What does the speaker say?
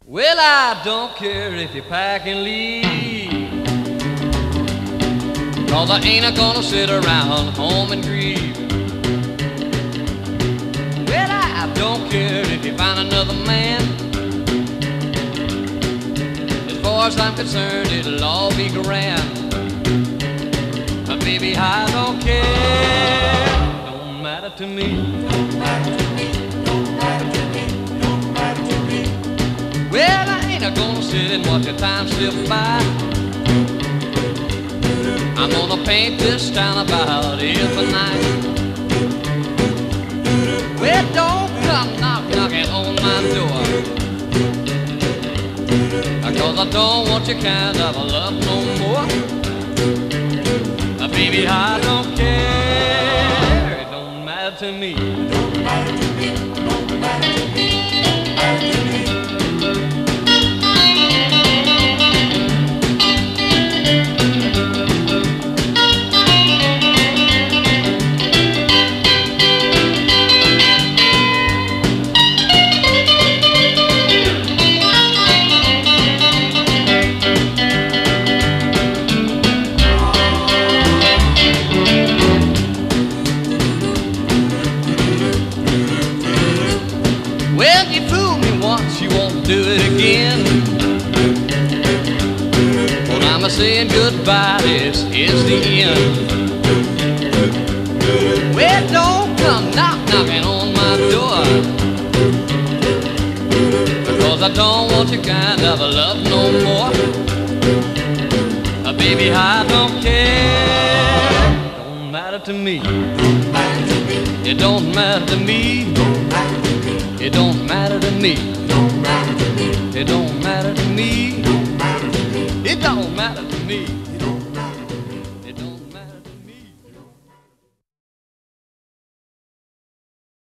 Well, I don't care if you pack and leave, 'cause I ain't gonna sit around home and grieve. Well, I don't care if you find another man. As far as I'm concerned, it'll all be grand. But baby, I don't care. Don't matter to me. Don't matter to me. Don't matter to me. Don't matter to me. Well, I ain't gonna sit and watch the time slip by. I'm gonna paint this town about every night. Well, don't come knocking on my door, 'cause I don't want your kind of love no more. Baby, I don't care. It don't matter to me. Don't matter to me. Don't matter to me. Don't matter to me. Well, you fooled me once, you won't do it again. Well, I'm saying goodbye, this is the end. Well, don't come knocking on my door, because I don't want your kind of love no more. Baby, I don't care. It don't matter to me. It don't matter to me. It don't matter to me. It don't matter to me. It don't matter to me.